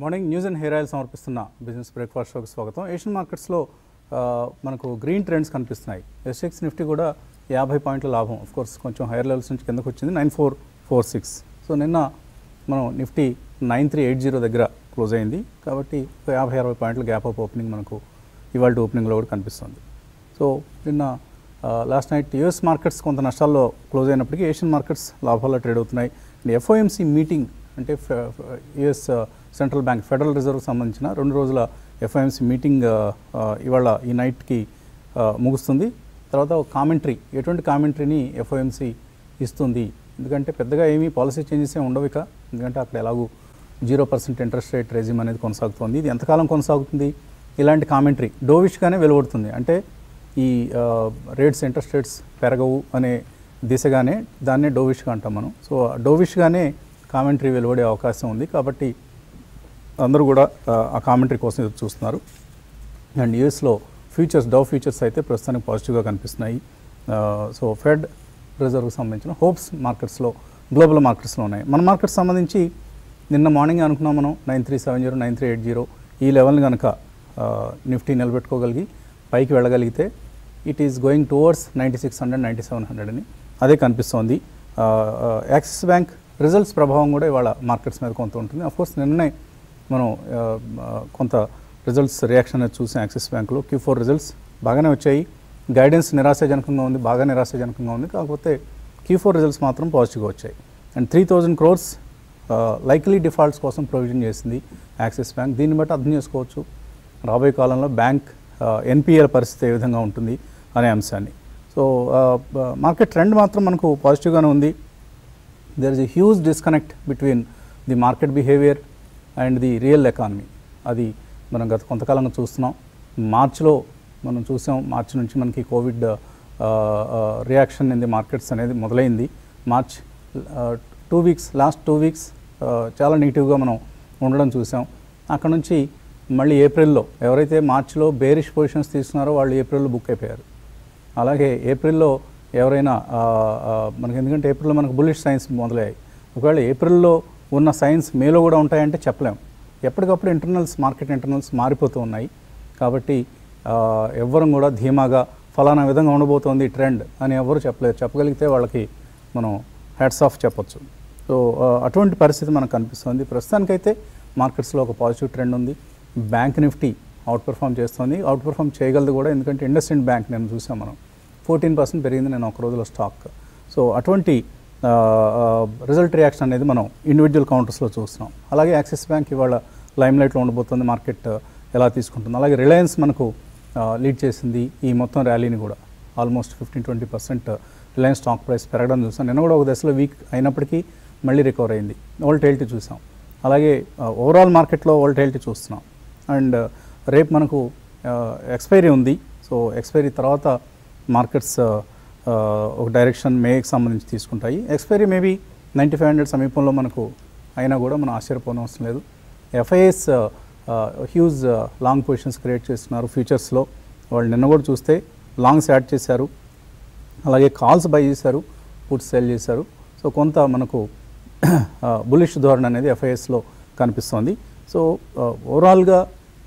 Morning news and hair oil సమర్పిస్తున్న business breakfast షోకి స్వాగతం. ఏషియన్ మార్కెట్స్లో మనకు గ్రీన్ ట్రెండ్స్ కనిపిస్తున్నాయి. ఎస్ఎక్స్ నిఫ్టీ కూడా 50 పాయింట్ల లాభం, ఆఫ్ కోర్స్ కొంచెం హైయర్ లెవెల్స్ నుంచి కిందకు వచ్చింది 9446. సో నిన్న మనం నిఫ్టీ 9380 దగ్గర క్లోజ్ అయింది కాబట్టి 50-60 పాయింట్ల గ్యాప్ అప్ ఓపెనింగ్ మనకు ఇవాళ ఓపెనింగ్లో కూడా కనిపిస్తుంది. సో నిన్న లాస్ట్ నైట్ యూఎస్ మార్కెట్స్ కొంత నష్టాల్లో క్లోజ్ అయినప్పటికీ ఏషియన్ మార్కెట్స్ లాభాల్లో ట్రేడ్ అవుతున్నాయి. ఎఫ్ఓఎంసీ మీటింగ్ అంటే U S central bank federal reserve సంబంధించిన 2 రోజుల ఎఫ్ఓఎంసీ మీటింగ్ ఇవాళ ఈ నైట్కి ముగుస్తుంది. తర్వాత కామెంటరీ, ఎటువంటి కామెంటరీని ఎఫ్ఓఎంసీ ఇస్తుంది, ఎందుకంటే పెద్దగా ఏమీ పాలసీ చేంజెస్ ఏమి ఉండవు ఇక, ఎందుకంటే అక్కడ ఎలాగూ 0% ఇంట్రెస్ట్ రేట్ రెజిమ్ అనేది కొనసాగుతుంది. ఇది ఎంతకాలం కొనసాగుతుంది? ఇలాంటి కామెంటరీ డోవిష్గానే వెలువడుతుంది. అంటే ఈ ఇంట్రెస్ట్ రేట్స్ పెరగవు అనే దిశగానే దాన్నే డోవిష్గా అంటాం మనం. సో డోవిష్గానే కామెంటరీ వెలువడే అవకాశం ఉంది కాబట్టి అందరూ కూడా ఆ కామెంటరీ కోసం ఎదురు చూస్తున్నారు. అండ్ యూఎస్లో డౌ ఫ్యూచర్స్ అయితే ప్రస్తుతానికి పాజిటివ్గా కనిపిస్తున్నాయి. సో ఫెడ్ రిజర్వ్కి సంబంధించిన హోప్స్ మార్కెట్స్లో, గ్లోబల్ మార్కెట్స్లో ఉన్నాయి. మన మార్కెట్స్ సంబంధించి నిన్న మార్నింగ్ అనుకున్నాం మనం 9370, 9380 ఈ లెవెల్ని కనుక నిఫ్టీ నిలబెట్టుకోగలిగి పైకి వెళ్ళగలిగితే ఇట్ ఈస్ గోయింగ్ టువర్డ్స్ 9600, 9700 అని అదే కనిపిస్తోంది. యాక్సిస్ బ్యాంక్ రిజల్ట్స్ ప్రభావం కూడా ఇవాళ మార్కెట్స్ మీద కొంత ఉంటుంది. అఫ్కోర్స్ నిన్నే మనం కొంత రిజల్ట్స్ రియాక్షన్ అనేది చూసాం. యాక్సిస్ బ్యాంక్లో Q4 రిజల్ట్స్ బాగానే వచ్చాయి. గైడెన్స్ నిరాశాజనకంగా ఉంది, బాగా నిరాశాజనకంగా ఉంది. కాకపోతే Q4 రిజల్ట్స్ మాత్రం పాజిటివ్గా వచ్చాయి. అండ్ 3000 crores లైక్లీ డిఫాల్ట్స్ కోసం ప్రొవిజన్ చేసింది యాక్సిస్ బ్యాంక్. దీన్ని బట్టి అర్థం చేసుకోవచ్చు రాబోయే కాలంలో బ్యాంక్ ఎన్పిఎల్ పరిస్థితి ఏ విధంగా ఉంటుంది అనే అంశాన్ని. సో మార్కెట్ ట్రెండ్ మాత్రం మనకు పాజిటివ్గానే ఉంది. There is a huge disconnect between the market behaviour and the real economy. అది మనం గత కొంతకాలంగా చూస్తున్నాం. మార్చ్లో మనం చూసాం, మార్చి నుంచి మనకి covid reaction in the markets అనేది మొదలైంది. మార్చ్ 2 weeks, లాస్ట్ 2 weeks చాలా నెగిటివ్గా మనం ఉండడం చూసాం. అక్కడ నుంచి మళ్ళీ ఏప్రిల్లో ఎవరైతే మార్చిలో బేరిష్ పొజిషన్స్ తీసుకున్నారో వాళ్ళు ఏప్రిల్లో బుక్ అయిపోయారు. అలాగే ఏప్రిల్లో ఎవరైనా మనకి, ఎందుకంటే ఏప్రిల్లో మనకు బుల్లిష్ సైన్స్ మొదలయ్యాయి. ఒకవేళ ఏప్రిల్లో ఉన్న సైన్స్ మేలో కూడా ఉంటాయంటే చెప్పలేం. ఎప్పటికప్పుడు మార్కెట్ ఇంటర్నల్స్ మారిపోతూ ఉన్నాయి. కాబట్టి ఎవ్వరం కూడా ధీమాగా ఫలానా విధంగా ఉండబోతోంది ట్రెండ్ అని ఎవరు చెప్పలేరు. చెప్పగలిగితే వాళ్ళకి మనం హ్యాట్స్ ఆఫ్ చెప్పొచ్చు. సో అటువంటి పరిస్థితి మనకు కనిపిస్తుంది. ప్రస్తుతానికైతే మార్కెట్స్లో ఒక పాజిటివ్ ట్రెండ్ ఉంది. బ్యాంక్ నిఫ్టీ అవుట్ పెర్ఫామ్ చేస్తుంది, అవుట్ పెర్ఫామ్ చేయగలదు కూడా, ఎందుకంటే ఇండస్ఇండ్ బ్యాంక్ నేను చూసాం మనం 14% పెరిగింది నేను ఒక రోజులో స్టాక్. సో అటువంటి రిజల్ట్ రియాక్షన్ అనేది మనం ఇండివిజువల్ కౌంటర్స్లో చూస్తున్నాం. అలాగే యాక్సిస్ బ్యాంక్ ఇవాళ లైమ్లైట్లో ఉండబోతుంది, మార్కెట్ ఎలా తీసుకుంటుంది. అలాగే రిలయన్స్ మనకు లీడ్ చేసింది ఈ మొత్తం ర్యాలీని కూడా. ఆల్మోస్ట్ 15-20% రిలయన్స్ స్టాక్ ప్రైస్ పెరగడం చూసాం. నిన్న కూడా ఒక దశలో వీక్ అయినప్పటికీ మళ్ళీ రికవర్ అయింది. వోల్టైలిటీ చూసాం. అలాగే ఓవరాల్ మార్కెట్లో వోల్టైలిటీ చూస్తున్నాం. అండ్ రేపు మనకు ఎక్స్పైరీ ఉంది. సో ఎక్స్పైరీ తర్వాత మార్కెట్స్ ఒక డైరెక్షన్ మేకి సంబంధించి తీసుకుంటాయి. ఎక్స్పైరీ మేబీ 9500 సమీపంలో మనకు అయినా కూడా మనం ఆశ్చర్యపోనవసరం లేదు. F I S huge long positions create చేస్తున్నారు ఫ్యూచర్స్లో. వాళ్ళు నిన్న కూడా చూస్తే లాంగ్స్ యాడ్ చేశారు, అలాగే కాల్స్ బై చేశారు, పుట్స్ సెల్ చేశారు. సో కొంత మనకు బులిష్ ధోరణి అనేది ఎఫ్ఐఎస్లో కనిపిస్తోంది. సో ఓవరాల్గా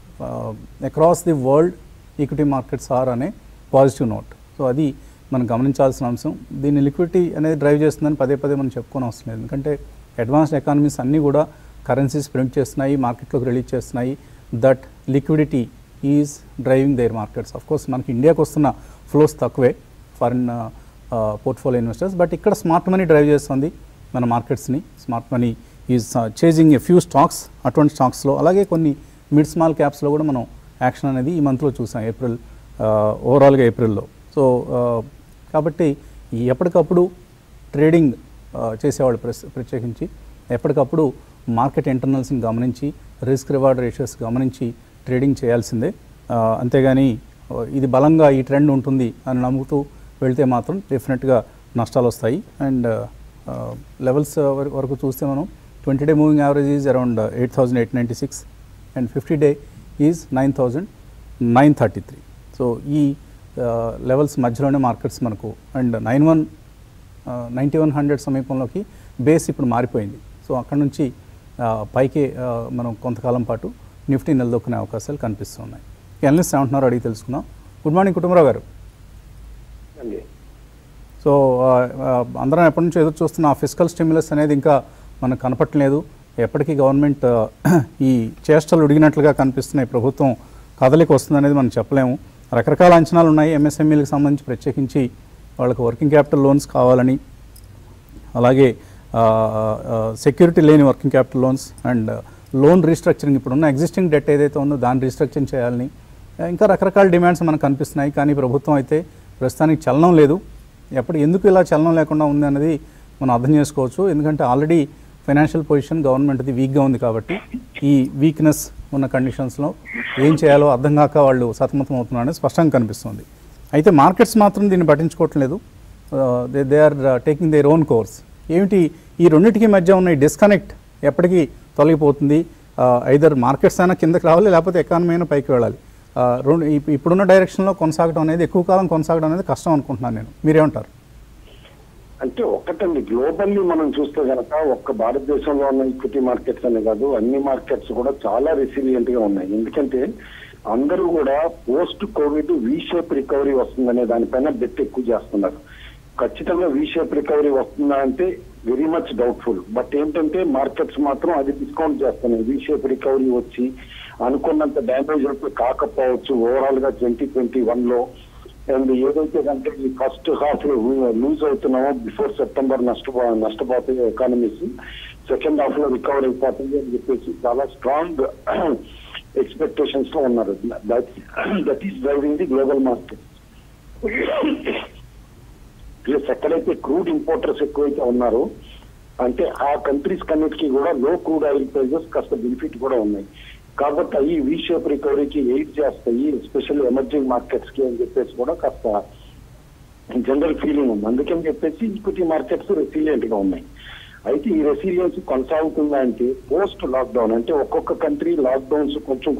across the world equity markets are అనే పాజిటివ్ నోట్. సో అది మనం గమనించాల్సిన అంశం. దీన్ని లిక్విడిటీ అనేది డ్రైవ్ చేస్తుందని పదే మనం చెప్పుకోని అవసరం లేదు. ఎందుకంటే అడ్వాన్స్డ్ ఎకానమీస్ అన్నీ కూడా కరెన్సీస్ ప్రింట్ చేస్తున్నాయి, మార్కెట్లోకి రిలీజ్ చేస్తున్నాయి. That liquidity is driving their markets. Of course మనకి ఇండియాకి వస్తున్న ఫ్లోస్ తక్కువే ఫారిన్ పోర్ట్ఫోలియో ఇన్వెస్టర్స్, బట్ ఇక్కడ స్మార్ట్ మనీ డ్రైవ్ చేస్తుంది మన మార్కెట్స్ని. Smart money is chasing a few stocks. అటువంటి స్టాక్స్లో అలాగే కొన్ని మిడ్ స్మాల్ క్యాప్స్లో కూడా మనం యాక్షన్ అనేది ఈ మంత్లో చూసాం, ఓవరాల్గా ఏప్రిల్లో. సో కాబట్టి ఎప్పటికప్పుడు ట్రేడింగ్ చేసేవాళ్ళు ప్రత్యేకించి ఎప్పటికప్పుడు మార్కెట్ ఇంటర్నల్స్ని గమనించి రిస్క్ రివార్డ్ రేషియోస్ గమనించి ట్రేడింగ్ చేయాల్సిందే. అంతేగాని ఇది బలంగా ఈ ట్రెండ్ ఉంటుంది అని నమ్ముతూ వెళ్తే మాత్రం డెఫినెట్గా నష్టాలు వస్తాయి. అండ్ లెవెల్స్ వరకు చూస్తే మనం 20-day moving average is around 8896 and 50-day is 9933. So ఈ లెవెల్స్ మధ్యలోనే మార్కెట్స్ మనకు. అండ్ 9100 సమీపంలోకి బేస్ ఇప్పుడు మారిపోయింది. సో అక్కడ నుంచి పైకి మనం కొంతకాలం పాటు నిఫ్టీ నిలదొక్కునే అవకాశాలు కనిపిస్తున్నాయి. అనలిస్ట్ ఏమంటున్నారో అడిగి తెలుసుకుందాం. గుడ్ మార్నింగ్ కుటుంబరావు గారు. సో అందరం ఎప్పటి నుంచో ఎదురు చూస్తున్న ఆ ఫిస్కల్ స్టిమ్యులస్ అనేది ఇంకా మనకు కనపట్లేదు. ఎప్పటికీ గవర్నమెంట్ ఈ చేష్టలు ఉడిగినట్లుగా కనిపిస్తున్నాయి. ప్రభుత్వం కదలికి వస్తుందనేది మనం చెప్పలేము. రకరకాల అంచనాలు ఉన్నాయి. ఎంఎస్ఎంఈలకు సంబంధించి ప్రత్యేకించి వాళ్ళకు వర్కింగ్ క్యాపిటల్ లోన్స్ కావాలని, అలాగే సెక్యూరిటీ లేని working capital loans and loan restructuring, ఇప్పుడున్న ఎగ్జిస్టింగ్ డెట్ ఏదైతే ఉందో దాన్ని రీస్ట్రక్చరింగ్ చేయాలని, ఇంకా రకరకాల డిమాండ్స్ మనకు కనిపిస్తున్నాయి. కానీ ప్రభుత్వం అయితే ప్రస్తుతానికి చలనం లేదు. ఎందుకు ఇలా చలనం లేకుండా ఉంది అనేది మనం అర్థం చేసుకోవచ్చు. ఎందుకంటే ఆల్రెడీ ఫైనాన్షియల్ పొజిషన్ గవర్నమెంట్ది వీక్గా ఉంది కాబట్టి ఈ వీక్నెస్ ఉన్న కండిషన్స్లో ఏం చేయాలో అర్థం కాక వాళ్ళు సతమతం అవుతున్నారని స్పష్టంగా కనిపిస్తుంది. అయితే మార్కెట్స్ మాత్రం దీన్ని పట్టించుకోవట్లేదు. They are taking their own course. ఏమిటి ఈ రెండింటికి మధ్య ఉన్న ఈ డిస్కనెక్ట్ ఎప్పటికీ తొలగిపోతుంది? ఐదర్ మార్కెట్స్ అయినా కిందకి రావాలి, లేకపోతే ఎకానమీ అయినా పైకి వెళ్ళాలి. ఇప్పుడున్న డైరెక్షన్లో కొనసాగడం అనేది, ఎక్కువ కాలం కొనసాగడం అనేది కష్టం అనుకుంటున్నాను నేను. మీరేమంటారు? అంటే ఒక్కటండి, గ్లోబల్లీ మనం చూస్తే కనుక ఒక్క భారతదేశంలో ఉన్న ఈక్విటీ మార్కెట్స్ అనే కాదు, అన్ని మార్కెట్స్ కూడా చాలా రెసిలియంట్ గా ఉన్నాయి. ఎందుకంటే అందరూ కూడా post covid V shape recovery వస్తుందనే దానిపైన బెట్ ఎక్కువ చేస్తున్నారు. ఖచ్చితంగా వీ షేప్ రికవరీ వస్తుందా అంటే వెరీ మచ్ డౌట్ఫుల్. బట్ ఏంటంటే మార్కెట్స్ మాత్రం అది డిస్కౌంట్ చేస్తున్నాయి. వీ షేప్ రికవరీ వచ్చి అనుకున్నంత డ్యామేజ్ అయితే కాకపోవచ్చు ఓవరాల్ గా 2021 లో. అండ్ ఏదైతే కనుక ఈ ఫస్ట్ హాఫ్ లూజ్ అవుతున్నామో బిఫోర్ సెప్టెంబర్ నష్టపోతాయి ఎకానమీస్, సెకండ్ హాఫ్ లో రికవర్ అయిపోతుంది అని చెప్పేసి చాలా స్ట్రాంగ్ ఎక్స్పెక్టేషన్స్ లో ఉన్నారు. That is driving the global market. Plus ఎక్కడైతే క్రూడ్ ఇంపోర్టర్స్ ఎక్కువైతే ఉన్నారో అంటే ఆ కంట్రీస్ కన్నిటికీ కూడా లో క్రూడ్ ఆయిల్ ప్రైజెస్ కాస్త బెనిఫిట్ కూడా ఉన్నాయి. కాబట్టి అవి వీ షేప్ రికవరీకి ఎయిడ్ చేస్తాయి, ఎస్పెషల్లీ ఎమర్జింగ్ మార్కెట్స్ కి అని చెప్పేసి కూడా కాస్త జనరల్ ఫీలింగ్ ఉంది. అందుకని చెప్పేసి ఈక్విటీ మార్కెట్స్ రెసిలియంట్ గా ఉన్నాయి. అయితే ఈ రెసిలియన్స్ కొనసాగుతుందా అంటే పోస్ట్ లాక్డౌన్, అంటే ఒక్కొక్క కంట్రీ లాక్డౌన్స్ కొంచెం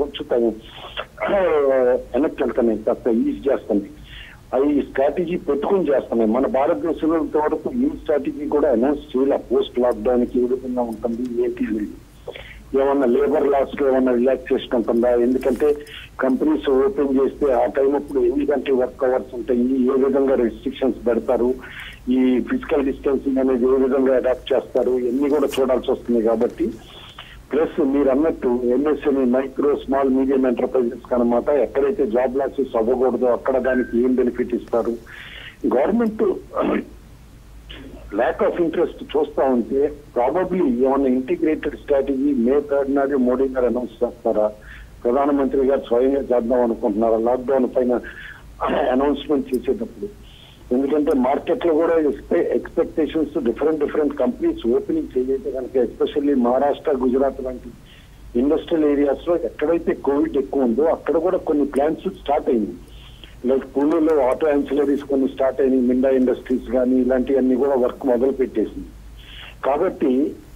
వెనక్కి వెళ్తున్నాయి, కాస్త ఈజ్ చేస్తున్నాయి. అవి స్ట్రాటజీ పెట్టుకుని చేస్తున్నాయి. మన భారతదేశంలో ఇంతవరకు ఈ స్ట్రాటజీ కూడా అనౌన్స్ చేయాలి. పోస్ట్ లాక్డౌన్ కి ఏ విధంగా ఉంటుంది, ఏంటి ఏమన్నా లేబర్ లాస్ లో ఏమన్నా రిలాక్సేషన్ ఉంటుందా? ఎందుకంటే కంపెనీస్ ఓపెన్ చేస్తే ఆ టైం అప్పుడు ఎన్ని గంటలు వర్క్ అవర్స్ ఉంటాయి, ఏ విధంగా రెస్ట్రిక్షన్స్ పెడతారు, ఈ ఫిజికల్ డిస్టెన్సింగ్ అనేది ఏ విధంగా అడాప్ట్ చేస్తారు, ఇవన్నీ కూడా చూడాల్సి వస్తుంది. కాబట్టి ప్లస్ మీరు అన్నట్టు MSME micro small medium enterprises అనమాట ఎక్కడైతే జాబ్ లాసెస్ అవ్వకూడదో అక్కడ దానికి ఏం బెనిఫిట్ ఇస్తారు. గవర్నమెంట్ ల్యాక్ ఆఫ్ ఇంట్రెస్ట్ చూస్తా ఉంటే ప్రాబబ్లీ ఏమన్నా ఇంటిగ్రేటెడ్ స్ట్రాటజీ మే 3 నాడు మోడీ గారు అనౌన్స్ చేస్తారా, ప్రధానమంత్రి గారు స్వయంగా చేద్దాం అనుకుంటున్నారా లాక్డౌన్ పైన అనౌన్స్మెంట్ చేసేటప్పుడు? ఎందుకంటే మార్కెట్ లో కూడా ఎక్స్పెక్టేషన్స్ డిఫరెంట్ కంపెనీస్ ఓపెనింగ్ చేయైతే కనుక ఎస్పెషల్లీ మహారాష్ట్ర, గుజరాత్ లాంటి ఇండస్ట్రియల్ ఏరియాస్ లో ఎక్కడైతే కోవిడ్ ఎక్కువ ఉందో అక్కడ కూడా కొన్ని ప్లాంట్స్ స్టార్ట్ అయింది. లైక్ పూణేలో ఆటో యాన్సిలరీస్ కొన్ని స్టార్ట్ అయినాయి, మిండా ఇండస్ట్రీస్ కానీ ఇలాంటివన్నీ కూడా వర్క్ మొదలు పెట్టేసింది. కాబట్టి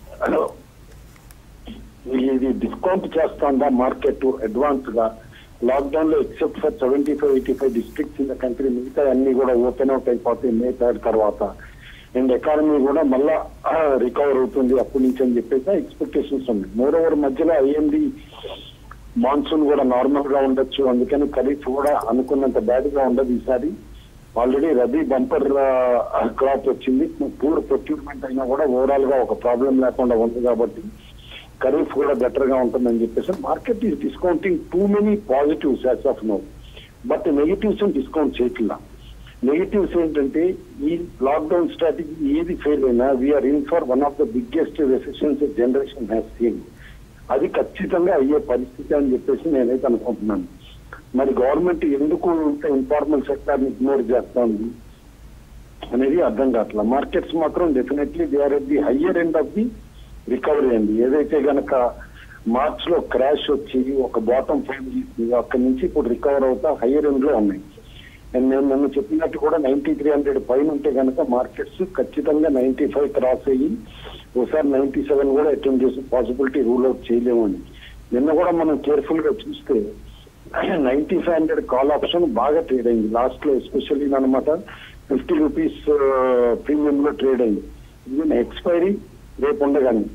ఇది డిస్కౌంట్ చేస్తుందా మార్కెట్ అడ్వాన్స్ గా లాక్డౌన్ లో except for 75-85 districts in the country, మిగతా అన్ని కూడా ఓపెన్ అవుట్ అయిపోతాయి మే 3 తర్వాత. అండ్ ఎకానమీ కూడా మళ్ళా రికవర్ అవుతుంది అప్పటి నుంచి అని చెప్పేసి ఎక్స్పెక్టేషన్స్ ఉన్నాయి. మోరోవర్ మధ్యలో ఐఎండి మాన్సూన్ కూడా నార్మల్ గా ఉండొచ్చు, అందుకని ఖరీఫ్ కూడా అనుకున్నంత బ్యాడ్ గా ఉండదు ఈసారి. ఆల్రెడీ రబీ బంపర్ క్రాప్ వచ్చింది, పూర్ ప్రొక్యూర్మెంట్ అయినా కూడా ఓవరాల్ గా ఒక ప్రాబ్లం లేకుండా ఉంది. కాబట్టి ఖరీఫ్ కూడా బెటర్ గా ఉంటుందని చెప్పేసి market is discounting too many positives as of now. But negatives discount చేయట్లా. నెగిటివ్స్ ఏంటంటే ఈ లాక్డౌన్ స్ట్రాటజీ ఏది ఫెయిల్ అయినా we're in for one of the biggest recessions generation has seen. అది ఖచ్చితంగా అయ్యే పరిస్థితి అని చెప్పేసి నేనైతే అనుకుంటున్నాను. మరి గవర్నమెంట్ ఎందుకు ఇన్ఫార్మల్ సెక్టార్ ని ఇగ్నోర్ చేస్తోంది అనేది అర్థం కావట్లేదు. మార్కెట్స్ మాత్రం definitely they are at the higher end of the recovery అండి. ఏదైతే గనక మార్చ్ లో క్రాష్ వచ్చి ఒక బాటమ్ ఫైన్ అక్కడి నుంచి ఇప్పుడు రికవర్ అవుతా హయ్యర్ ఎండ్ లో ఉన్నాయి. అండ్ నేను నన్ను చెప్పినట్టు కూడా 9300 పైన ఉంటే కనుక మార్కెట్స్ ఖచ్చితంగా 95 క్రాస్ అయ్యి ఒకసారి 97 కూడా అటెండ్ చేసే పాసిబిలిటీ రూల్ అవుట్ చేయలేమని. నిన్న కూడా మనం కేర్ఫుల్ గా చూస్తే 9500 కాల్ ఆప్షన్ బాగా ట్రేడ్ అయింది లాస్ట్ లో, ఎస్పెషల్లీ అనమాట 50 రూపీస్ ప్రీమియం లో ట్రేడ్ అయింది. ఇది ఎక్స్పైరీ రేపు ఉండగానే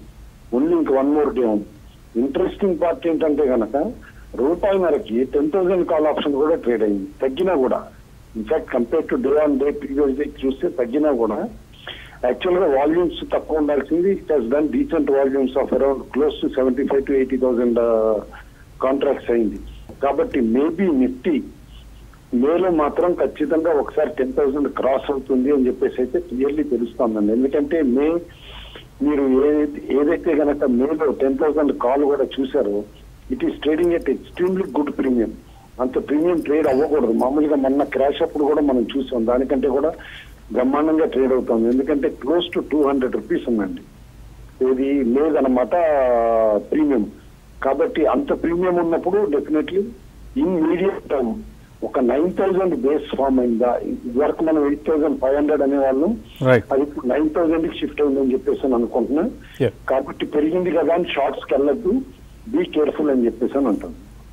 ఓన్లీ ఇంక 1 more డే ఉంది. ఇంట్రెస్టింగ్ పార్ట్ ఏంటంటే కనుక రూపాయిన్నరకి 10,000 కాల్ ఆప్షన్ కూడా ట్రేడ్ అయింది, తగ్గినా కూడా. In fact compare to day on day previous day చూస్తే తగ్గినా కూడా యాక్చువల్ గా వాల్యూమ్స్ తక్కువ ఉండాల్సింది. It has done decent volumes of around close to 75,000 to 80,000 contracts అయింది. కాబట్టి మేబీ నిఫ్టీ మేలో మాత్రం ఖచ్చితంగా ఒకసారి 10,000 క్రాస్ అవుతుంది అని చెప్పేసి అయితే క్లియర్లీ తెలుస్తోందండి. ఎందుకంటే మీరు ఏదైతే కనుక మేలో 10,000 కాల్ కూడా చూసారో it is trading at extremely good premium. అంత ప్రీమియం ట్రేడ్ అవ్వకూడదు. మామూలుగా మొన్న క్రాష్ అప్పుడు కూడా మనం చూసాం, దానికంటే కూడా బ్రహ్మాండంగా ట్రేడ్ అవుతుంది. ఎందుకంటే క్లోజ్ టు 200 రూపీస్ ఉందండి, ఇది లేదనమాట ప్రీమియం. కాబట్టి అంత ప్రీమియం ఉన్నప్పుడు డెఫినెట్లీ ఇన్ మీడియం టర్మ్ ఒక 9,000 బేస్ ఫామ్ అయిందా. ఇదివరకు మనం 8,500 అనేవాళ్ళం, అది ఇప్పుడు 9,000 షిఫ్ట్ అయిందని చెప్పేసి అని అనుకుంటున్నా. కాబట్టి పెరిగింది కదా అని షార్ట్స్ కి వెళ్ళద్దు, బీ కేర్ఫుల్ అని చెప్పేసి అని అంటాను.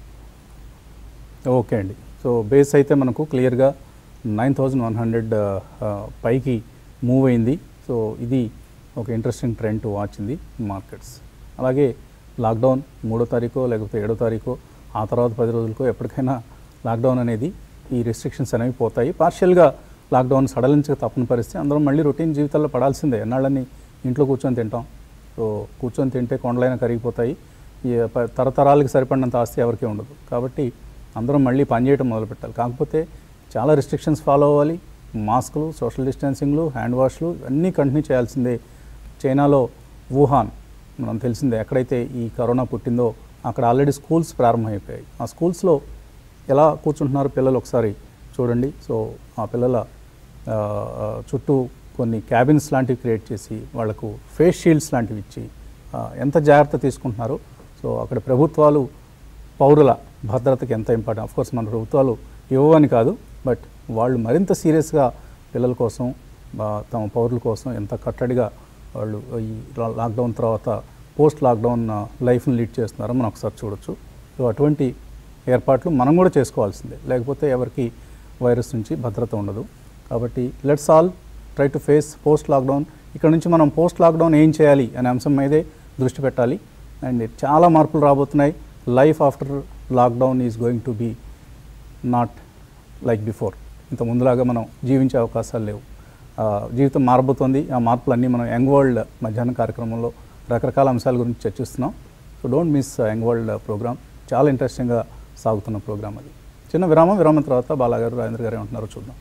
ఓకే అండి. సో బేస్ అయితే మనకు క్లియర్గా 9,100 పైకి మూవ్ అయింది. సో ఇది ఒక interesting trend to watch in the markets. అలాగే లాక్డౌన్ 3వ తారీఖు లేకపోతే 7వ తారీఖు ఆ తర్వాత 10 రోజులకో ఎప్పటికైనా లాక్డౌన్ అనేది ఈ రెస్ట్రిక్షన్స్ అనేవి పోతాయి. పార్షియల్గా లాక్డౌన్ సడలించక తప్పని పరిస్థితి. అందరం మళ్ళీ రొటీన్ జీవితాల్లో పడాల్సిందే. ఎన్నాళ్ళని ఇంట్లో కూర్చొని తింటాం. సో కూర్చొని తింటే కొండలైనా కరిగిపోతాయి. తరతరాలకి సరిపడినంత ఆస్తి ఎవరికీ ఉండదు. కాబట్టి అందరం మళ్ళీ పనిచేయడం మొదలుపెట్టాలి. కాకపోతే చాలా రెస్ట్రిక్షన్స్ ఫాలో అవ్వాలి. మాస్కులు, సోషల్ డిస్టెన్సింగ్లు, హ్యాండ్ వాష్లు అన్నీ కంటిన్యూ చేయాల్సిందే. చైనాలో వుహాన్ మనం తెలిసిందే, ఎక్కడైతే ఈ కరోనా పుట్టిందో అక్కడ ఆల్రెడీ స్కూల్స్ ప్రారంభమైపోయాయి. ఆ స్కూల్స్లో ఎలా కూర్చుంటున్నారు పిల్లలు ఒకసారి చూడండి. సో ఆ పిల్లల చుట్టూ కొన్ని క్యాబిన్స్ లాంటివి క్రియేట్ చేసి వాళ్లకు ఫేస్ షీల్డ్స్ లాంటివి ఇచ్చి ఎంత జాగ్రత్త తీసుకుంటున్నారు. సో అక్కడ ప్రభుత్వాలు పౌరుల భద్రతకి ఎంత ఇంపార్టెంట్. అఫ్కోర్స్ మన ప్రభుత్వాలు ఇవ్వని కాదు, బట్ వాళ్ళు మరింత సీరియస్గా పిల్లల కోసం తమ పౌరుల కోసం ఎంత కట్టడిగా వాళ్ళు ఈ లాక్డౌన్ తర్వాత పోస్ట్ లాక్డౌన్ లైఫ్ని లీడ్ చేస్తున్నారో మనం ఒకసారి చూడొచ్చు. సో అటువంటి ఏర్పాట్లు మనం కూడా చేసుకోవాల్సిందే, లేకపోతే ఎవరికి వైరస్ నుంచి భద్రత ఉండదు. కాబట్టి let's all try to face post lockdown. ఇక్కడ నుంచి మనం పోస్ట్ లాక్డౌన్ ఏం చేయాలి అనే అంశం మీదే దృష్టి పెట్టాలి. అండ్ చాలా మార్పులు రాబోతున్నాయి. Life after lockdown is going to be not like before. ఇంత ముందులాగా మనం జీవించే అవకాశాలు లేవు. జీవితం మారబోతోంది. ఆ మార్పులన్నీ మనం యంగ్ వరల్డ్ మధ్యాహ్నం కార్యక్రమంలో రకరకాల అంశాల గురించి చర్చిస్తున్నాం. So don't miss Young World program. చాలా ఇంట్రెస్టింగ్గా సాగుతున్న ప్రోగ్రామ్ అది. చిన్న విరామం తర్వాత బాలాగారు, రాజేంద్ర గారు ఏమంటున్నారో చూద్దాం.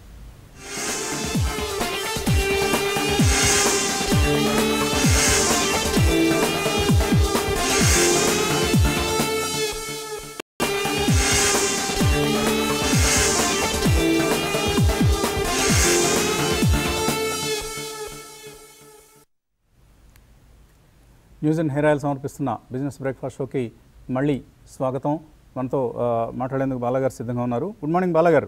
న్యూస్ అండ్ హెయిర్ ఆయిల్ సమర్పిస్తున్న బిజినెస్ బ్రేక్ఫాస్ట్ షోకి మళ్ళీ స్వాగతం. మనతో మాట్లాడేందుకు బాలాగారు సిద్ధంగా ఉన్నారు. గుడ్ మార్నింగ్ బాలాగారు.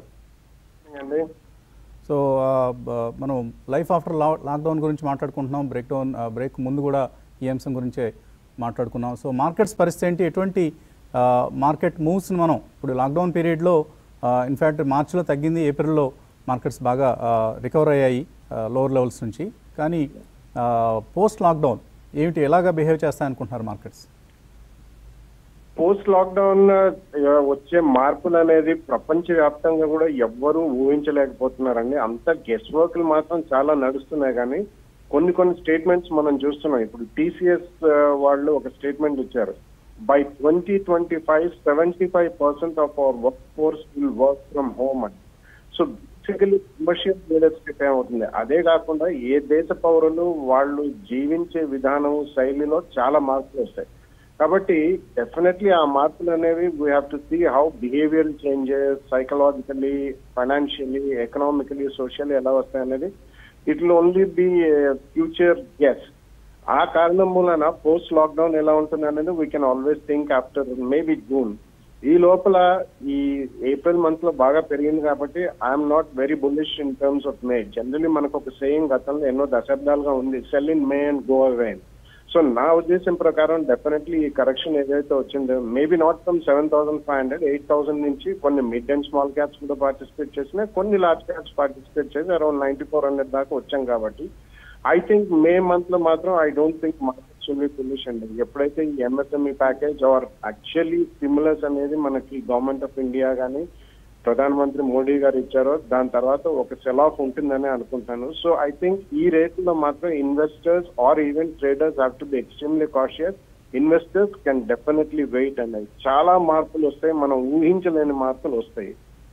సో మనం లైఫ్ ఆఫ్టర్ లాక్డౌన్ గురించి మాట్లాడుకుంటున్నాం. బ్రేక్ ముందు కూడా ఈ అంశం గురించే మాట్లాడుకున్నాం. సో మార్కెట్స్ పరిస్థితి ఏంటి, ఎటువంటి మార్కెట్ మూవ్స్ని మనం ఇప్పుడు లాక్డౌన్ పీరియడ్లో ఇన్ఫ్యాక్ట్ మార్చిలో తగ్గింది, ఏప్రిల్లో మార్కెట్స్ బాగా రికవర్ అయ్యాయి లోవర్ లెవెల్స్ నుంచి. కానీ పోస్ట్ లాక్డౌన్ ఏమిటి, ఎలాగా బిహేవ్ చేస్తాయనుకుంటున్నారు మార్కెట్స్? పోస్ట్ లాక్డౌన్ వచ్చే మార్పులు అనేది ప్రపంచవ్యాప్తంగా కూడా ఎవ్వరూ ఊహించలేకపోతున్నారండి. అంత గెస్ వర్క్లు మాత్రం చాలా నడుస్తున్నాయి. కానీ కొన్ని స్టేట్మెంట్స్ మనం చూస్తున్నాం. ఇప్పుడు టీసీఎస్ వాళ్ళు ఒక స్టేట్మెంట్ ఇచ్చారు. By 2025 75% of our work force will work from home అని. So basically commercial real estate ఏమవుతుంది, అదే కాకుండా ఏ దేశ పౌరులు వాళ్ళు జీవించే విధానం శైలిలో చాలా మార్పులు వస్తాయి. కాబట్టి డెఫినెట్లీ ఆ మార్పులు అనేవి we have to see how behaviour changes psychologically, financially, economically, socially ఎలా వస్తాయి అనేది it will only be future guess. ఆ కారణం మూలన పోస్ట్ లాక్డౌన్ ఎలా ఉంటుంది అనేది we can always think after maybe June. ఈ లోపల ఈ ఏప్రిల్ మంత్ లో బాగా పెరిగింది కాబట్టి I'm not very bullish in terms of May. Generally మనకు ఒక సేయింగ్ గతంలో ఎన్నో దశాబ్దాలుగా ఉంది, sell in May and go away. So నా ఉద్దేశం ప్రకారం డెఫినెట్లీ ఈ కరెక్షన్ ఏదైతే వచ్చిందో మేబీ నాట్ ఫ్రమ్ 7,500 8,000 నుంచి కొన్ని మిడ్ అండ్ స్మాల్ క్యాప్స్ కూడా పార్టిసిపేట్ చేసినాయి, కొన్ని లార్జ్ క్యాప్స్ పార్టిసిపేట్ చేసి అరౌండ్ 9,400 దాకా వచ్చాం. కాబట్టి ఐ థింక్ మే మంత్ లో మాత్రం I don't think market extremely foolish అండి. ఎప్పుడైతే ఈ MSME package or actually stimulus అనేది మనకి గవర్నమెంట్ ఆఫ్ ఇండియా కానీ ప్రధానమంత్రి మోడీ గారు ఇచ్చారో దాని తర్వాత ఒక సెల్ ఆఫ్ ఉంటుందని అనుకుంటాను. సో ఐ థింక్ ఈ రేట్లో మాత్రం investors or even traders have to be extremely cautious. Investors can definitely wait అండి. చాలా మార్పులు వస్తాయి, మనం ఊహించలేని మార్పులు వస్తాయి.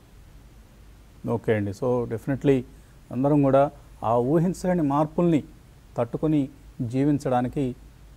ఓకే అండి. సో డెఫినెట్లీ అందరం కూడా ఆ ఊహించలేని మార్పుల్ని తట్టుకొని జీవించడానికి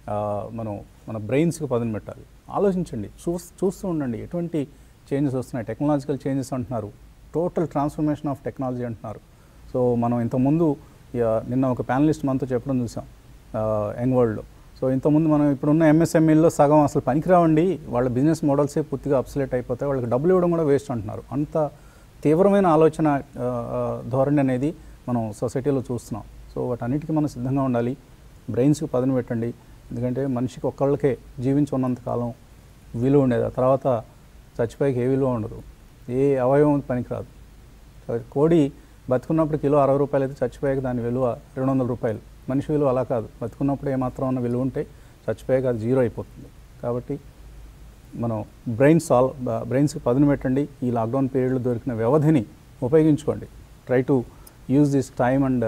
మన బ్రెయిన్స్కి పదును పెట్టాలి. ఆలోచించండి, చూస్తూ ఉండండి ఎటువంటి చేంజెస్ వస్తున్నాయి. టెక్నాలజికల్ చేంజెస్ అంటున్నారు, టోటల్ ట్రాన్స్ఫర్మేషన్ ఆఫ్ టెక్నాలజీ అంటున్నారు. సో మనం ఇంతకుముందు నిన్న ఒక ప్యానలిస్ట్ మనతో చెప్పడం చూసాం యంగ్ వరల్డ్లో. సో ఇంతకుముందు మనం ఇప్పుడున్న ఎంఎస్ఎంఈల్లో సగం అసలు పనికిరావండి, వాళ్ళ బిజినెస్ మోడల్సే పూర్తిగా అప్సలేట్ అయిపోతాయి, వాళ్ళకి డబ్బులు ఇవ్వడం కూడా వేస్ట్ అంటున్నారు. అంత తీవ్రమైన ఆలోచన ధోరణి అనేది మనం సొసైటీలో చూస్తున్నాం. సో వాటన్నిటికీ మనం సిద్ధంగా ఉండాలి. బ్రెయిన్స్కి పదును పెట్టండి. ఎందుకంటే మనిషికి ఒక్కళ్ళకే జీవించి ఉన్నంతకాలం విలువ ఉండేది, ఆ తర్వాత చచ్చిపోయాక ఏ విలువ ఉండదు, ఏ అవయవం పనికిరాదు. కోడి బతుకున్నప్పుడు కిలో 60 రూపాయలు అయితే చచ్చిపోయాక దాని విలువ 200 రూపాయలు. మనిషి విలువ అలా కాదు, బతుకున్నప్పుడు ఏమాత్రం ఉన్న విలువ ఉంటే చచ్చిపోయాక అది జీరో అయిపోతుంది. కాబట్టి మనం బ్రెయిన్స్కి పదును పెట్టండి. ఈ లాక్డౌన్ పీరియడ్లో దొరికిన వ్యవధిని ఉపయోగించుకోండి. Try to use this time and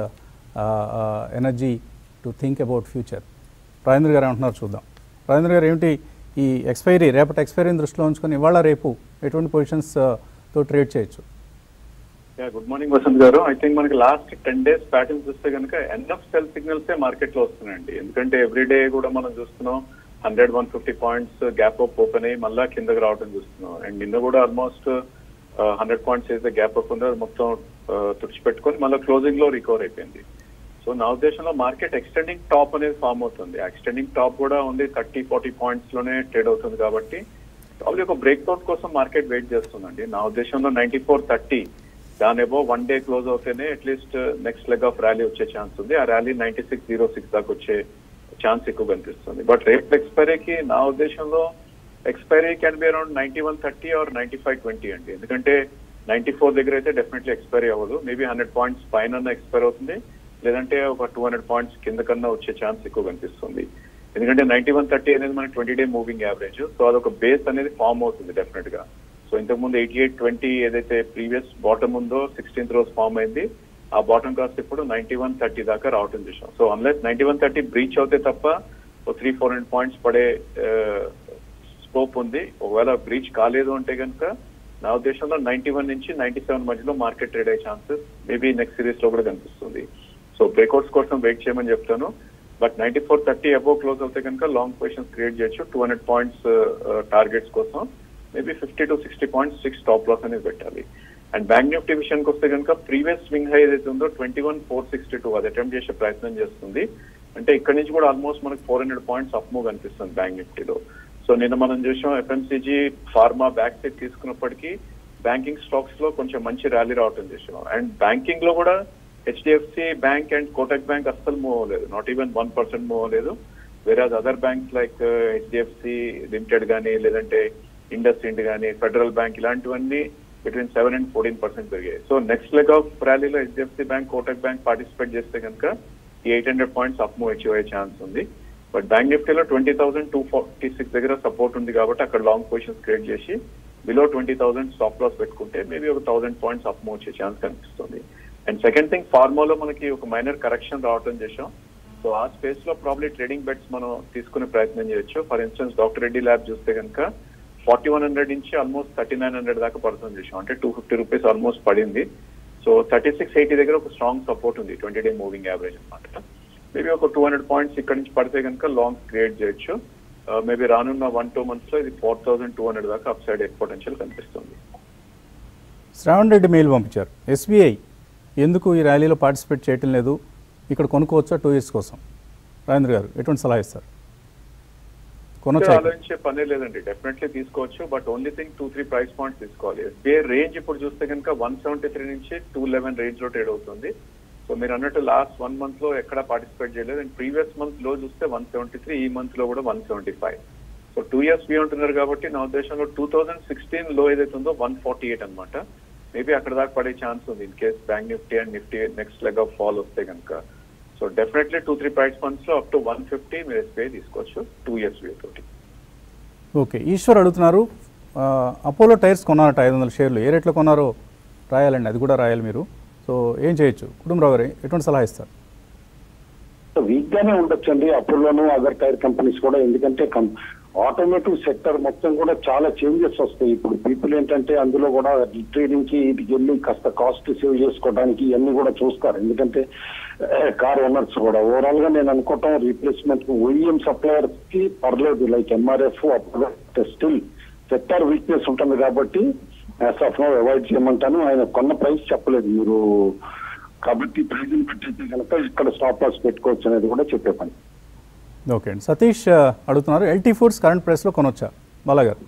energy to think about future. Rajendra garu ఏమంటున్నారు చూద్దాం. రాజేంద్ర గారు ఏమిటి ఈ రేపటి ఎక్స్పైరీని దృష్టిలో ఉంచుకొని ఇవాళ రేపు ఎటువంటి పొజిషన్స్తో ట్రేడ్ చేయొచ్చు? Good morning Vasanth garu. I think మనకి లాస్ట్ 10 days ప్యాటర్న్ చూస్తే కనుక ఎన్ఎఫ్ సెల్ సిగ్నల్సే మార్కెట్ లో వస్తున్నాయండి. ఎందుకంటే ఎవ్రీడే కూడా మనం చూస్తున్నాం 100-150 పాయింట్స్ గ్యాప్ అప్ ఓపెన్ అయ్యి మళ్ళా కిందకి రావడం చూస్తున్నాం. అండ్ నిన్న కూడా ఆల్మోస్ట్ 100 పాయింట్స్ అయితే గ్యాప్ అప్ ఉందో అది మొత్తం తుడిచిపెట్టుకొని మళ్ళీ క్లోజింగ్ లో రికవర్ అయిపోయింది. సో నా ఉద్దేశంలో మార్కెట్ ఎక్స్టెండింగ్ టాప్ అనేది ఫామ్ అవుతుంది. ఎక్స్టెండింగ్ టాప్ కూడా ఉంది 30-40 పాయింట్స్ లోనే ట్రేడ్ అవుతుంది. కాబట్టి ప్రాబ్లీ ఒక బ్రేక్అవుట్ కోసం మార్కెట్ వెయిట్ చేస్తుందండి. నా ఉద్దేశంలో 94.30 దాని ఏవో 1 day క్లోజ్ అవుతేనే at least next leg of rally వచ్చే ఛాన్స్ ఉంది. ఆ ర్యాలీ 96.06 దాకా వచ్చే ఛాన్స్ ఎక్కువ కనిపిస్తుంది. బట్ రేపు ఎక్స్పైరీకి నా ఉద్దేశంలో expiry can be around 91.30 or 95.20 అండి. ఎందుకంటే 94 దగ్గర అయితే డెఫినెట్లీ ఎక్స్పైరీ అవ్వదు. మేబీ 100 పాయింట్స్ పైన ఎక్స్పైర్ అవుతుంది, లేదంటే ఒక 200 పాయింట్స్ కింద కన్నా వచ్చే ఛాన్స్ ఎక్కువ కనిపిస్తుంది. ఎందుకంటే 91.30 అనేది మనకి 20-day మూవింగ్ యావరేజ్. సో అదొక బేస్ అనేది ఫామ్ అవుతుంది డెఫినెట్ గా. సో ఇంతకుముందు 88.20 ఏదైతే ప్రీవియస్ బాటమ్ ఉందో 16th రోజు ఫామ్ అయింది, ఆ బాటమ్ కాస్ట్ ఇప్పుడు 91.30 దాకా రావటం చూసాం. సో అన్లెస్ 91.30 బ్రీచ్ అవుతే తప్ప 300-400 పాయింట్స్ పడే స్కోప్ ఉంది. ఒకవేళ బ్రీచ్ కాలేదు అంటే కనుక నా ఉద్దేశంలో 91 నుంచి 97 మధ్యలో మార్కెట్ ట్రేడ్ అయ్యే ఛాన్సెస్ మేబీ నెక్స్ట్ సిరీస్ లో కూడా కనిపిస్తుంది. సో బ్రేక్అవుట్స్ కోసం వెయిట్ చేయమని చెప్తాను. బట్ 94.30 అబోవ్ క్లోజ్ అవుతే కనుక లాంగ్ పొజిషన్స్ క్రియేట్ చేయొచ్చు. 200 పాయింట్స్ టార్గెట్స్ కోసం మేబీ 50-60 పాయింట్స్ స్టాప్ లాస్ అనేది పెట్టాలి. అండ్ బ్యాంక్ నిఫ్టీ విషయానికి వస్తే కనుక ప్రీవియస్ స్వింగ్ హై ఏదైతే ఉందో 21,462 అది అటెంప్ట్ చేసే ప్రయత్నం చేస్తుంది. అంటే ఇక్కడ నుంచి కూడా ఆల్మోస్ట్ మనకు 400 పాయింట్స్ అప్ మూవ్ కనిపిస్తుంది బ్యాంక్ నిఫ్టీలో. సో నిన్న మనం చూసాం ఎఫ్ఎంసీజీ, ఫార్మా బ్యాక్ సైడ్ తీసుకున్నప్పటికీ బ్యాంకింగ్ స్టాక్స్ లో కొంచెం మంచి ర్యాలీ రావటం చూసాం. అండ్ బ్యాంకింగ్ లో కూడా HDFC bank and Kotak bank అస్సలు మూవ్ అవ్వలేదు, నాట్ ఈవెన్ 1% మూవ్ అవ్వలేదు. Whereas other banks like HDFC limited కానీ, లేదంటే ఇండస్ ఇండ్ కానీ, ఫెడరల్ బ్యాంక్ ఇలాంటివన్నీ బిట్వీన్ 7 and 14% పెరిగాయి. సో నెక్స్ట్ లెగ్ ఆఫ్ ర్యాలీలో HDFC bank, Kotak bank participate చేస్తే కనుక ఈ 800 పాయింట్స్ అప్ మూవ్ అచీవ్ అయ్యే ఛాన్స్ ఉంది. బట్ బ్యాంక్ నిఫ్టీలో 20,246 దగ్గర సపోర్ట్ ఉంది కాబట్టి అక్కడ లాంగ్ పొజిషన్స్ క్రియేట్ చేసి బిలో 20,000 స్టాప్ లాస్ పెట్టుకుంటే మేబీ ఒక 1,000 పాయింట్స్ అప్ మూవ్ వచ్చే ఛాన్స్ కనిపిస్తుంది. అండ్ సెకండ్ థింగ్, ఫార్మాలో మనకి ఒక మైనర్ కరెక్షన్ రావటం చేసాం. సో ఆ స్పేస్ లో ప్రాబ్లీ ట్రేడింగ్ బెట్స్ మనం తీసుకునే ప్రయత్నం చేయొచ్చు. For instance doctor Reddy lab చూస్తే కనుక 4100 నుంచి ఆల్మోస్ట్ 3900 దాకా పడుతుంది చూసాం. అంటే 250 రూపీస్ ఆల్మోస్ట్ పడింది. సో 3680 దగ్గర ఒక స్ట్రాంగ్ సపోర్ట్ ఉంది, 20-day మూవింగ్ యావరేజ్ అనమాట. మేబీ ఒక 200 పాయింట్స్ ఇక్కడ నుంచి పడితే కనుక లాంగ్ క్రియేట్ చేయొచ్చు. మేబీ రానున్న 1-2 months లో ఇది 4200 దాకా అప్ సైడ్ పొటెన్షియల్ కనిపిస్తుంది. శ్రావణ్ రెడ్డి మెయిల్ పంపించారు, ఎస్బీఐ ఎందుకు ఈ ర్యాలీలో పార్టిసిపేట్ చేయటం లేదు, ఇక్కడ కొనుక్కోవచ్చా 2 years కోసం? రాజేంద్ర గారు ఎటువంటి సలహా ఇస్తారు? ఆలోచించే పనే లేదండి, డెఫినెట్లీ తీసుకోవచ్చు. But only thing 2-3 price points తీసుకోవాలి. ఎస్బీఐ రేంజ్ ఇప్పుడు చూస్తే కనుక 173 నుంచి 211 రేంజ్ లో ట్రేడ్ అవుతుంది. సో మీరు అన్నట్టు లాస్ట్ 1 month లో ఎక్కడ పార్టిసిపేట్ చేయలేదు. అండ్ ప్రీవియస్ మంత్ లో చూస్తే 173, ఈ మంత్ లో కూడా 175. సో 2 years వీ ఉంటున్నారు కాబట్టి నా ఉద్దేశంలో 2016 లో ఏదైతే ఉందో 148 అనమాట. మేబీ అక్కడ దాకా పడే ఛాన్స్ ఉంది in case bank Nifty and Nifty next leg of fall వస్తే కనుక. సో డెఫినెట్లీ 2-3 ప్రైస్ పాయింట్స్ లో అప్ టు 150 మీరు SBI తీసుకోవచ్చు 2 years తోటి. ఓకే, ఈశ్వర్ అడుగుతున్నారు, అపోలో టైర్స్ కొన్నారట 500 షేర్లు, ఏ రేట్లో కొన్నారో రాయాలండి, అది కూడా రాయాలి మీరు. సో ఏం చేయొచ్చు? కుటుంబరావు గారు ఎటువంటి సలహా ఇస్తారు? వీక్ గానే ఉండొచ్చండి అపోలోను, అదర్ టైర్ కంపెనీస్ కూడా. ఎందుకంటే ఆటోమేటివ్ సెక్టర్ మొత్తం కూడా చాలా చేంజెస్ వస్తాయి. ఇప్పుడు పీపుల్ ఏంటంటే అందులో కూడా ట్రేడింగ్ కి ఇటుకి వెళ్ళి కాస్త కాస్ట్ సేవ్ చేసుకోవడానికి ఇవన్నీ కూడా చూస్తారు. ఎందుకంటే కార్ ఓనర్స్ కూడా ఓవరాల్ గా నేను అనుకోవటం రీప్లేస్మెంట్ OEM సప్లయర్స్ కి పర్లేదు, like MRF Apollo still sector weakness ఉంటుంది కాబట్టి యాజ్ ఆఫ్ నౌ అవాయిడ్ చేయమంటాను. ఆయన కొన్న ప్రైస్ చెప్పలేదు మీరు, కాబట్టి ప్రైజ్ని పెట్టయితే కనుక ఇక్కడ స్టాప్ లాస్ పెట్టుకోవచ్చు అనేది కూడా చెప్పే పని. ఓకే అండి, సతీష్ అడుగుతున్నారు, LT ఫుడ్స్ కరెంట్ ప్రైస్లో కొనొచ్చా? బాలాగారు.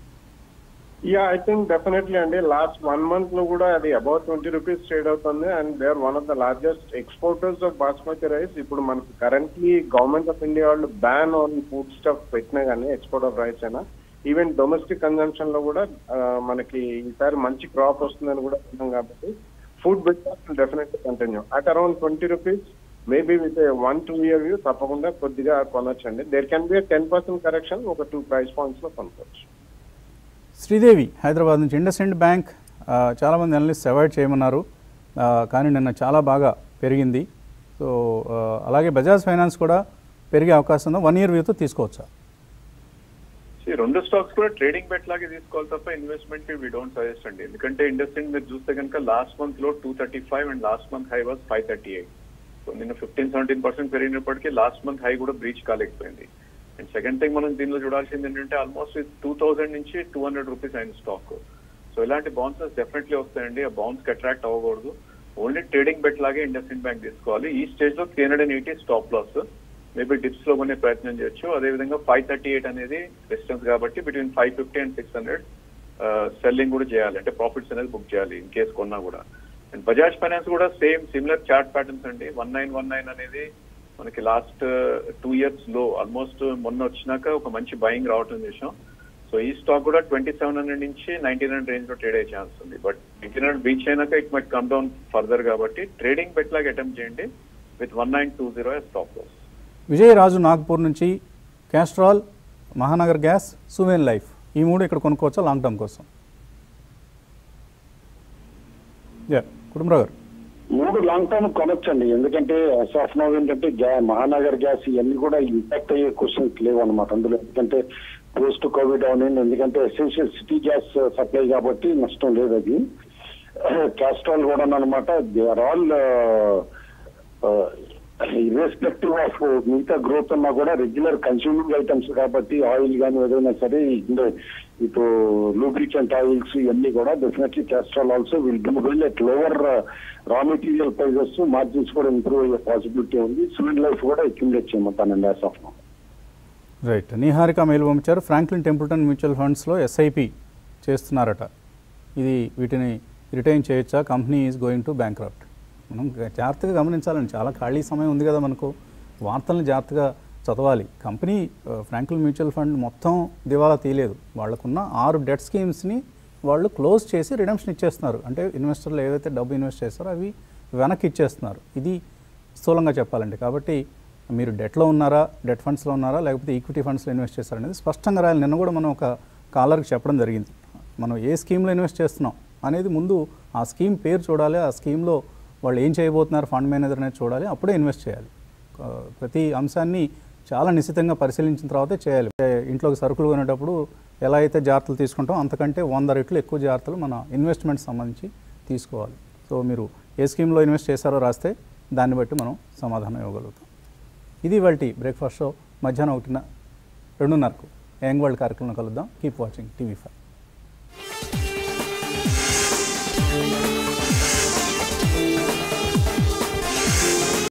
యా, ఐ థింక్ డెఫినెట్లీ అండి. లాస్ట్ 1 month లో కూడా అది అబౌట్ 20 రూపీస్ ట్రేడ్ అవుతుంది. And they are one of the largest exporters of basmati rice. ఇప్పుడు మనకి కరెంట్లీ గవర్నమెంట్ ఆఫ్ ఇండియా వాళ్ళు బ్యాన్ ఆన్ ఫుడ్ స్టఫ్ పెట్టినా కానీ ఎక్స్పోర్ట్ ఆఫ్ రైస్ అయినా, ఈవెన్ డొమెస్టిక్ కన్జంప్షన్ లో కూడా మనకి ఈసారి మంచి క్రాప్ వస్తుందని కూడా ఉన్నాం కాబట్టి food business will definitely continue at around 20 rupees. Maybe with 1-2 year view తప్పకుండా కొద్దిగా కొనొచ్చండి. దేర్ కెన్ బి 10% కరెక్షన్, ఒక 2 ప్రైస్ పాయింట్స్ లో కొనుక్కోవచ్చు. శ్రీదేవి హైదరాబాద్ నుంచి, IndusInd బ్యాంక్ చాలామంది అనలిస్ట్ అవాయిడ్ చేయమన్నారు, కానీ నిన్న చాలా బాగా పెరిగింది. సో అలాగే బజాజ్ ఫైనాన్స్ కూడా పెరిగే అవకాశం ఉందా? 1 year వ్యూతో తీసుకోవచ్చా? ఈ 2 స్టాక్స్ కూడా ట్రేడింగ్ బెట్ లాగే తీసుకోవాలి తప్ప ఇన్వెస్ట్మెంట్ వి డోంట్ సజెస్ట్ అండి. ఎందుకంటే IndusInd మీరు చూస్తే కనుక లాస్ట్ మంత్ లో 235 and last month high was 538. So నిన్న 15-17% పెరిగినప్పటికీ లాస్ట్ మంత్ హై కూడా బ్రీచ్ కాలేకపోయింది. అండ్ సెకండ్ థింగ్ మనం దీనిలో చూడాల్సింది ఏంటంటే ఆల్మోస్ట్ 2000 నుంచి 200 రూపీస్ అయిన స్టాక్. సో ఇలాంటి బౌన్సెస్ డెఫినెట్లీ వస్తాయండి. ఆ బౌన్స్ కి అట్రాక్ట్ అవ్వకూడదు. ఓన్లీ ట్రేడింగ్ బెట్ లాగే IndusInd బ్యాంక్ తీసుకోవాలి. ఈ స్టేజ్ లో 380 స్టాప్ లాస్, మేబీ డిప్స్ లో కొనే ప్రయత్నం చేయొచ్చు. అదేవిధంగా 538 అనేది రెసిస్టెన్స్ కాబట్టి బిట్వీన్ 550 and 600 సెల్లింగ్ కూడా చేయాలి, అంటే ప్రాఫిట్స్ అనేది బుక్ చేయాలి ఇన్ కేస్ కొన్నా కూడా. అండ్ బజాజ్ ఫైనాన్స్ కూడా సేమ్ సిమిలర్ చార్ట్ ప్యాటర్న్స్ అండి. 1919 అనేది మనకి లాస్ట్ 2 years లో ఆల్మోస్ట్ మొన్న వచ్చినాక ఒక మంచి బయింగ్ రావటం చేసాం. సో ఈ స్టాక్ కూడా 2700 నుంచి 1900 రేంజ్ లో ట్రేడ్ అయ్యే ఛాన్స్ ఉంది. బట్ 1900 బీచ్ అయినాక it might come down further కాబట్టి ట్రేడింగ్ బెట్ లాగా అటెంప్ట్ చేయండి with 1920 stop loss. Vijayaraju Nagpur నుంచి, Castrol, Mahanagar gas, Suven life, ఈ 3 ఇక్కడ కొనుక్కోవచ్చా లాంగ్ టర్మ్ కోసం? కుటుంబరావు గారు. 3 లాంగ్ టర్మ్ కొనొచ్చండి. ఎందుకంటే ఆఫ్ నౌ ఏంటంటే మహానగర్ గ్యాస్ ఇవన్నీ కూడా ఇంపాక్ట్ అయ్యే క్వశ్చన్స్ లేవు అనమాట అందులో. ఎందుకంటే పోస్ట్ కోవిడ్ అవునండి, ఎందుకంటే ఎసెన్షియల్ సిటీ గ్యాస్ సప్లై కాబట్టి నష్టం లేదు. అది క్యాస్ట్రాల్ కూడా అనమాట, they are all irrespective of మిగతా గ్రోత్ అన్నా కూడా రెగ్యులర్ కన్స్యూమింగ్ ఐటమ్స్ కాబట్టి ఆయిల్ కానీ ఏదైనా సరే, ఇప్పుడు లూబ్రికెంట్ ఆయిల్స్ ఇవన్నీ కూడా definitely Castrol also will do well at lower raw material prices, margins కూడా ఇంప్రూవ్ అయ్యే పాసిబిలిటీ ఉంది. సువేన్ లైఫ్ కూడా అక్యుములేట్ చేయమంటానండి as of now. Right, Niharika mail పంపించారు, ఫ్రాంక్లిన్ టెంపుల్టన్ మ్యూచువల్ ఫండ్స్లో SIP చేస్తున్నారట, ఇది వీటిని రిటైన్ చేయొచ్చా? Company is going to bankrupt. మనం జాగ్రత్తగా గమనించాలండి, చాలా ఖాళీ సమయం ఉంది కదా మనకు, వార్తలను జాగ్రత్తగా చదవాలి. కంపెనీ ఫ్రాంక్లిన్ మ్యూచువల్ ఫండ్ మొత్తం దివాలా తీయలేదు, వాళ్ళకున్న 6 డెట్ స్కీమ్స్ని వాళ్ళు క్లోజ్ చేసి రిడెంప్షన్ ఇచ్చేస్తున్నారు. అంటే ఇన్వెస్టర్లు ఏదైతే డబ్బు ఇన్వెస్ట్ చేస్తారో అవి వెనక్కి ఇచ్చేస్తున్నారు. ఇది స్థూలంగా చెప్పాలండి. కాబట్టి మీరు డెట్లో ఉన్నారా, డెట్ ఫండ్స్లో ఉన్నారా, లేకపోతే ఈక్విటీ ఫండ్స్లో ఇన్వెస్ట్ చేస్తారనేది స్పష్టంగా రాయాలి. నిన్న కూడా మనం ఒక కాలర్కి చెప్పడం జరిగింది, మనం ఏ స్కీమ్లో ఇన్వెస్ట్ చేస్తున్నాం అనేది ముందు ఆ స్కీమ్ పేరు చూడాలి, ఆ స్కీమ్లో వాళ్ళు ఏం చేయబోతున్నారు ఫండ్ మేనేజర్ అనేది చూడాలి, అప్పుడే ఇన్వెస్ట్ చేయాలి. ప్రతి అంశాన్ని చాలా నిశితంగా పరిశీలించిన తర్వాతే చేయాలి. ఇంట్లోకి సరుకులు కొనేటప్పుడు ఎలా అయితే జాగ్రత్తలు తీసుకుంటాం అంతకంటే 100 రెట్లు ఎక్కువ జాగ్రత్తలు మన ఇన్వెస్ట్మెంట్ సంబంధించి తీసుకోవాలి. సో మీరు ఏ స్కీమ్లో ఇన్వెస్ట్ చేశారో రాస్తే దాన్ని బట్టి మనం సమాధానం ఇవ్వగలుగుతాం. ఇది ఇవాల్టి బ్రేక్ఫాస్ట్ షో. మధ్యాహ్నం 1:02కు యంగ్ వరల్డ్ కార్యక్రమంలో కలుద్దాం. Keep watching TV5.